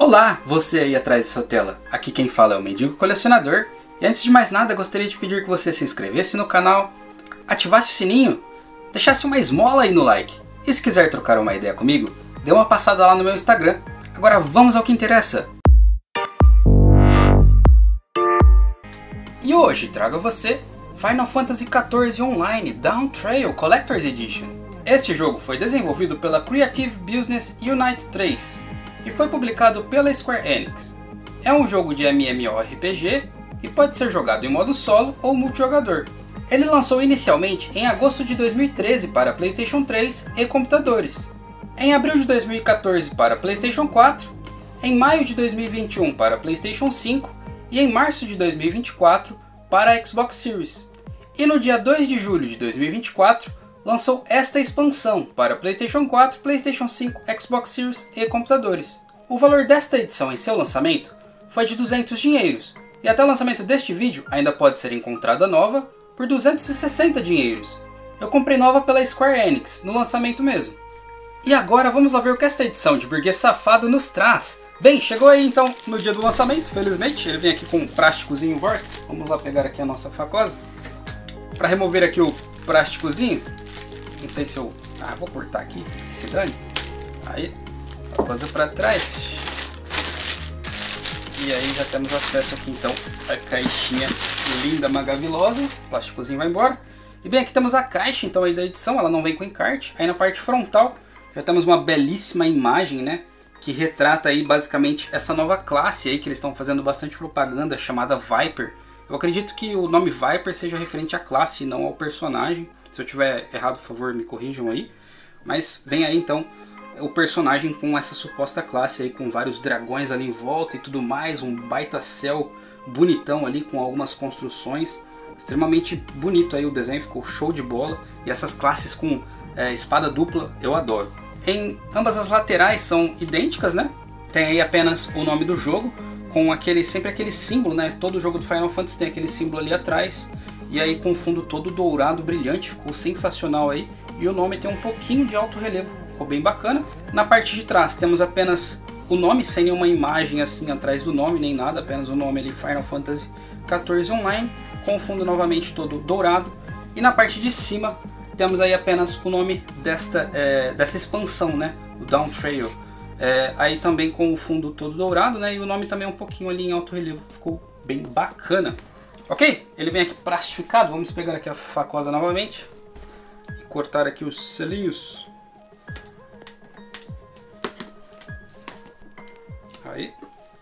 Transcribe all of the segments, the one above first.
Olá, você aí atrás dessa tela. Aqui quem fala é o Mendigo Colecionador. E antes de mais nada, gostaria de pedir que você se inscrevesse no canal, ativasse o sininho, deixasse uma esmola aí no like. E se quiser trocar uma ideia comigo, dê uma passada lá no meu Instagram. Agora vamos ao que interessa. E hoje trago a você Final Fantasy XIV Online Dawntrail Collector's Edition. Este jogo foi desenvolvido pela Creative Business Unite 3 e foi publicado pela Square Enix. É um jogo de MMORPG e pode ser jogado em modo solo ou multijogador. Ele lançou inicialmente em agosto de 2013 para PlayStation 3 e computadores, em abril de 2014 para PlayStation 4, em maio de 2021 para PlayStation 5 e em março de 2024 para a Xbox Series. E no dia 2 de julho de 2024 lançou esta expansão para PlayStation 4, PlayStation 5, Xbox Series e computadores. O valor desta edição em seu lançamento foi de 200 dinheiros, e até o lançamento deste vídeo ainda pode ser encontrada nova por 260 dinheiros. Eu comprei nova pela Square Enix, no lançamento mesmo. E agora vamos lá ver o que esta edição de Burguês Safado nos traz. Bem, chegou aí então no dia do lançamento, felizmente. Ele vem aqui com um plásticozinho Vork. Vamos lá pegar aqui a nossa facosa. Para remover aqui o plásticozinho, não sei se eu... vou cortar aqui, que se dane. Aí, facosa para trás. E aí já temos acesso aqui então à caixinha linda, magavilosa. O plásticozinho vai embora. E bem, aqui temos a caixa então aí da edição, ela não vem com encarte. Aí na parte frontal já temos uma belíssima imagem, né, que retrata aí basicamente essa nova classe aí que eles estão fazendo bastante propaganda, chamada Viper. Eu acredito que o nome Viper seja referente à classe e não ao personagem. Se eu tiver errado, por favor, me corrijam aí. Mas vem aí então o personagem com essa suposta classe aí, com vários dragões ali em volta e tudo mais, um baita céu bonitão ali com algumas construções, extremamente bonito aí o desenho, ficou show de bola. E essas classes com espada dupla eu adoro. Em ambas as laterais são idênticas, né? Tem aí apenas o nome do jogo com sempre aquele símbolo, né? Todo jogo do Final Fantasy tem aquele símbolo ali atrás. E aí com o fundo todo dourado, brilhante, ficou sensacional aí. E o nome tem um pouquinho de alto relevo, ficou bem bacana. Na parte de trás temos apenas o nome, sem nenhuma imagem assim atrás do nome, nem nada. Apenas o nome ali, Final Fantasy XIV Online, com o fundo novamente todo dourado. E na parte de cima temos aí apenas o nome dessa expansão, né? O Dawntrail. Aí também com o fundo todo dourado, né? E o nome também um pouquinho ali em alto relevo, ficou bem bacana. Ok, ele vem aqui plastificado, vamos pegar aqui a facosa novamente e cortar aqui os selinhos. Aí.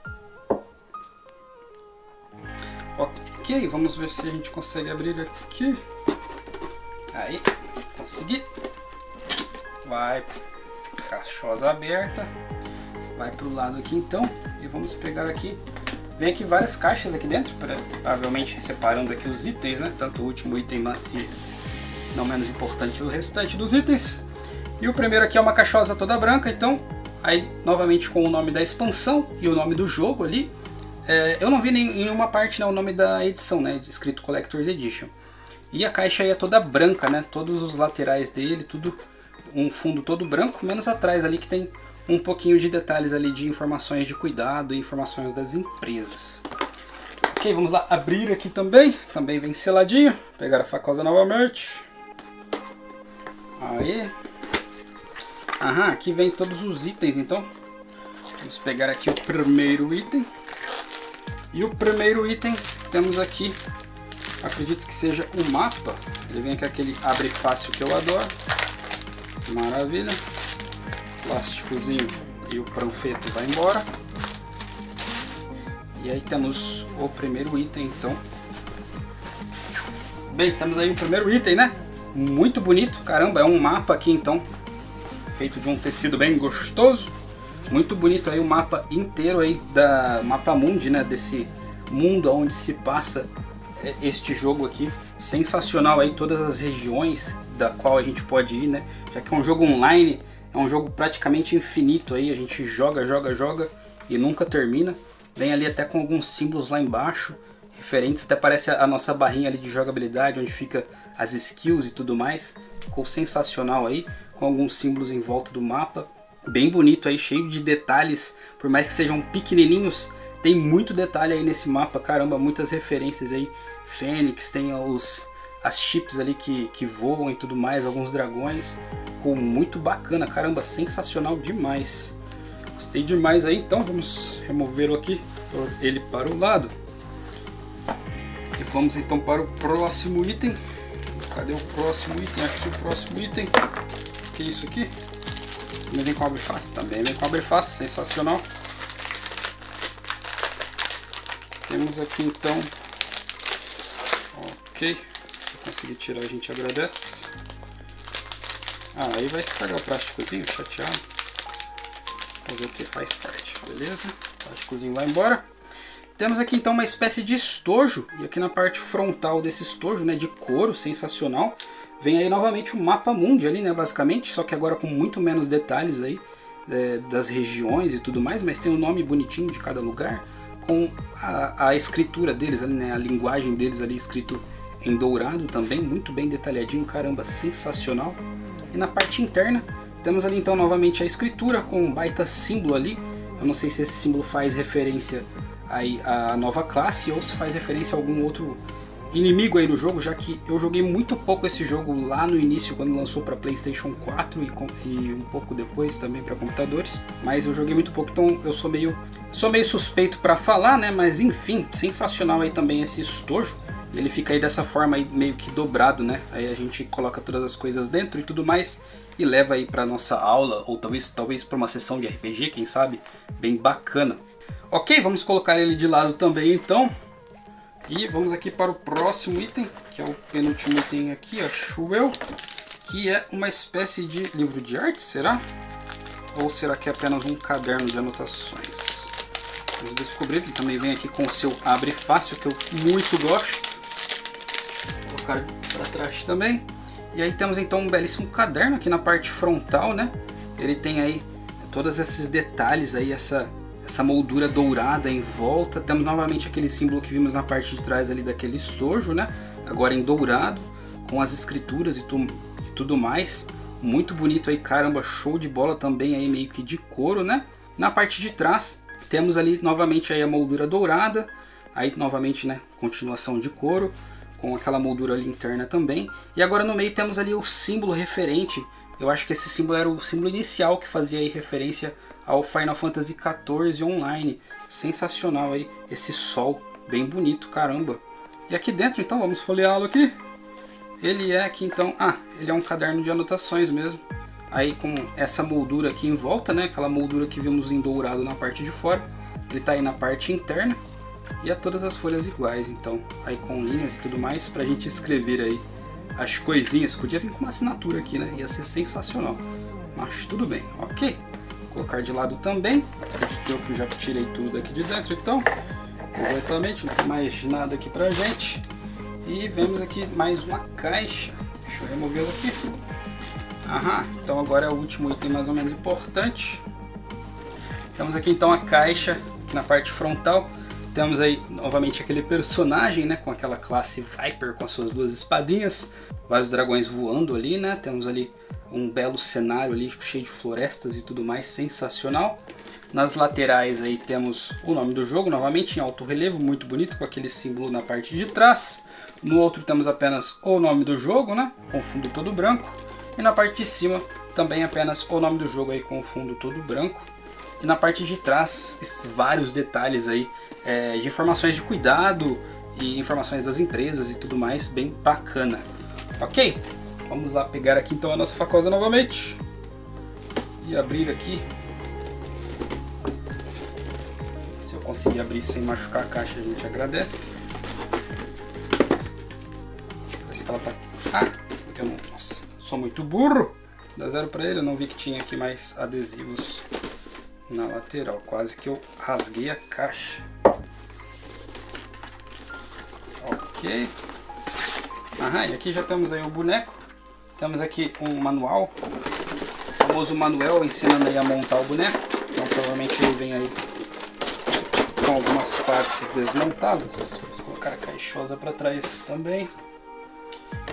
Ok, vamos ver se a gente consegue abrir aqui. Aí, consegui. Vai, caixosa aberta. Vai pro lado aqui então e vamos pegar aqui. Vem aqui várias caixas aqui dentro, provavelmente separando aqui os itens, né? Tanto o último item e, não menos importante, o restante dos itens. E o primeiro aqui é uma caixosa toda branca, então, aí novamente com o nome da expansão e o nome do jogo ali. Eu não vi em nenhuma parte, né, o nome da edição, né? Escrito Collector's Edition. E a caixa aí é toda branca, né? Todos os laterais dele, tudo, um fundo todo branco, menos atrás ali que tem um pouquinho de detalhes ali de informações de cuidado e informações das empresas. Ok, vamos lá abrir aqui também. Também vem seladinho. Pegar a facosa novamente. Aí. Aqui vem todos os itens então. Vamos pegar aqui o primeiro item. E o primeiro item temos aqui, acredito que seja o mapa. Ele vem com aquele abre fácil que eu adoro. Maravilha. Plásticozinho e o panfleto vai embora. E aí temos o primeiro item então. Bem, temos aí o primeiro item, né? Muito bonito, caramba, é um mapa aqui então, feito de um tecido bem gostoso. Muito bonito aí o mapa inteiro aí da Mapa Mundi, né? Desse mundo onde se passa este jogo aqui. Sensacional aí todas as regiões da qual a gente pode ir, né? Já que é um jogo online, é um jogo praticamente infinito aí, a gente joga e nunca termina. Vem ali até com alguns símbolos lá embaixo, referentes, até parece a nossa barrinha ali de jogabilidade, onde fica as skills e tudo mais. Ficou sensacional aí, com alguns símbolos em volta do mapa, bem bonito aí, cheio de detalhes, por mais que sejam pequenininhos, tem muito detalhe aí nesse mapa, caramba, muitas referências aí. Fênix, tem as chips ali que voam e tudo mais, alguns dragões, ficou muito bacana, caramba, sensacional demais. Gostei demais aí, então vamos remover ele para o lado. E vamos então para o próximo item. Cadê o próximo item? Aqui o próximo item. O que é isso aqui? Também vem com abre fácil? Também vem com abre fácil, sensacional. Temos aqui então... Ok, se eu conseguir tirar a gente agradece. Ah, aí vai estragar o plásticozinho, chateado. Fazer o que faz parte, beleza? O plásticozinho vai embora. Temos aqui então uma espécie de estojo, e aqui na parte frontal desse estojo, né, de couro, sensacional, vem aí novamente o mapa mundi ali, né, basicamente, só que agora com muito menos detalhes aí, das regiões e tudo mais, mas tem um nome bonitinho de cada lugar, com a escritura deles ali, né, a linguagem deles ali escrito em dourado também, muito bem detalhadinho, caramba, sensacional. E na parte interna, temos ali então novamente a escritura com um baita símbolo ali, eu não sei se esse símbolo faz referência aí a nova classe ou se faz referência a algum outro inimigo aí no jogo, já que eu joguei muito pouco esse jogo lá no início quando lançou para PlayStation 4 e um pouco depois também para computadores, mas eu joguei muito pouco, então eu sou meio suspeito para falar, né? Mas enfim, sensacional aí também esse estojo. Ele fica aí dessa forma aí meio que dobrado, né? Aí a gente coloca todas as coisas dentro e tudo mais e leva aí para nossa aula ou talvez para uma sessão de RPG, quem sabe, bem bacana. Ok, vamos colocar ele de lado também então. E vamos aqui para o próximo item, que é o penúltimo item aqui, acho eu. Que é uma espécie de livro de arte, será? Ou será que é apenas um caderno de anotações? Vamos descobrir, ele também vem aqui com o seu abre fácil, que eu muito gosto. Vou colocar para trás também. E aí temos então um belíssimo caderno aqui na parte frontal, né? Ele tem aí todos esses detalhes aí, essa moldura dourada em volta. Temos novamente aquele símbolo que vimos na parte de trás ali daquele estojo, né? Agora em dourado, com as escrituras e tudo mais. Muito bonito aí, caramba, show de bola também aí, meio que de couro, né? Na parte de trás, temos ali novamente aí a moldura dourada. Aí novamente, né, continuação de couro, com aquela moldura ali interna também. E agora no meio temos ali o símbolo referente. Eu acho que esse símbolo era o símbolo inicial que fazia aí referência ao Final Fantasy XIV Online. Sensacional aí, esse sol, bem bonito, caramba. E aqui dentro, então, vamos folheá-lo aqui. Ele é aqui, então, ele é um caderno de anotações mesmo. Aí com essa moldura aqui em volta, né, aquela moldura que vimos em dourado na parte de fora. Ele tá aí na parte interna. E é todas as folhas iguais, então, aí com linhas e tudo mais, pra gente escrever aí as coisinhas. Podia vir com uma assinatura aqui, né, ia ser sensacional. Mas tudo bem, ok. Colocar de lado também. Acredito que eu já tirei tudo daqui de dentro, então. Exatamente, não tem mais nada aqui pra gente. E vemos aqui mais uma caixa. Deixa eu removê-la aqui. Então agora é o último item mais ou menos importante. Temos aqui então a caixa, aqui na parte frontal. Temos aí novamente aquele personagem, né, com aquela classe Viper com as suas duas espadinhas. Vários dragões voando ali, né. Temos ali um belo cenário ali, cheio de florestas e tudo mais, sensacional. Nas laterais aí temos o nome do jogo, novamente em alto relevo, muito bonito, com aquele símbolo na parte de trás. No outro temos apenas o nome do jogo, né, com fundo todo branco. E na parte de cima também apenas o nome do jogo aí com fundo todo branco. E na parte de trás, vários detalhes aí de informações de cuidado e informações das empresas e tudo mais, bem bacana. Ok? Vamos lá pegar aqui então a nossa facosa novamente e abrir aqui. Se eu conseguir abrir sem machucar a caixa, a gente agradece. Parece que ela tá... nossa, sou muito burro. Dá 0 pra ele, eu não vi que tinha aqui mais adesivos na lateral. Quase que eu rasguei a caixa. Ok. E aqui já temos aí o boneco. Temos aqui um manual, o famoso manual ensinando aí a montar o boneco. Então provavelmente ele vem aí com algumas partes desmontadas. Vamos colocar a caixosa para trás também.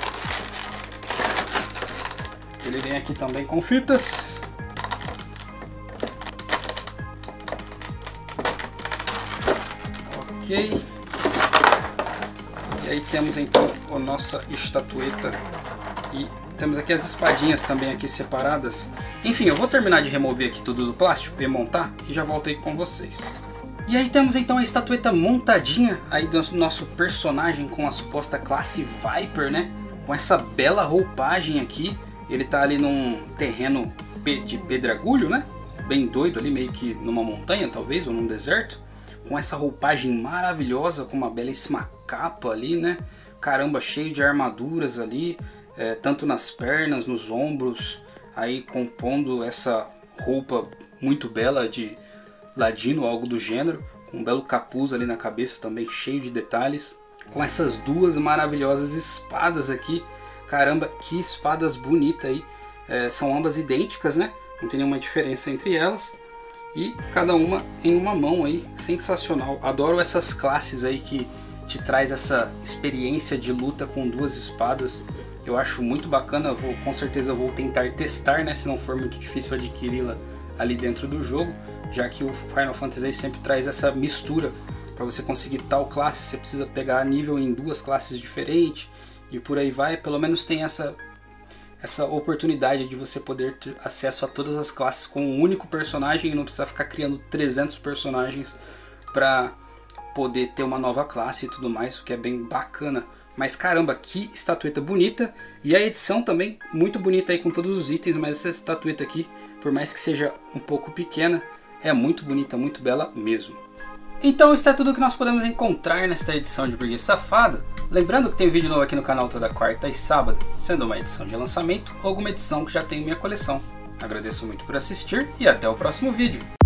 Ele vem aqui também com fitas. Ok. E aí temos então a nossa estatueta e temos aqui as espadinhas também aqui separadas. Enfim, eu vou terminar de remover aqui tudo do plástico e montar e já volto aí com vocês. E aí temos então a estatueta montadinha aí do nosso personagem com a suposta classe Viper, né? Com essa bela roupagem aqui. Ele tá ali num terreno de pedregulho, né? Bem doido ali, meio que numa montanha talvez, ou num deserto. Com essa roupagem maravilhosa, com uma belíssima capa ali, né? Caramba, cheio de armaduras ali, tanto nas pernas, nos ombros, aí compondo essa roupa muito bela de ladino, algo do gênero, com um belo capuz ali na cabeça também, cheio de detalhes, com essas duas maravilhosas espadas aqui. Caramba, que espadas bonitas aí, são ambas idênticas, né? Não tem nenhuma diferença entre elas. E cada uma em uma mão aí, sensacional. Adoro essas classes aí que te traz essa experiência de luta com duas espadas. Eu acho muito bacana, com certeza vou tentar testar, né, se não for muito difícil adquiri-la ali dentro do jogo, já que o Final Fantasy sempre traz essa mistura. Para você conseguir tal classe, você precisa pegar nível em duas classes diferentes e por aí vai. Pelo menos tem essa oportunidade de você poder ter acesso a todas as classes com um único personagem e não precisar ficar criando 300 personagens para poder ter uma nova classe e tudo mais, o que é bem bacana. Mas caramba, que estatueta bonita, e a edição também muito bonita aí com todos os itens, mas essa estatueta aqui, por mais que seja um pouco pequena, é muito bonita, muito bela mesmo. Então isso é tudo que nós podemos encontrar nesta edição de Burguês Safado. Lembrando que tem vídeo novo aqui no canal toda quarta e sábado, sendo uma edição de lançamento ou alguma edição que já tem em minha coleção. Agradeço muito por assistir e até o próximo vídeo.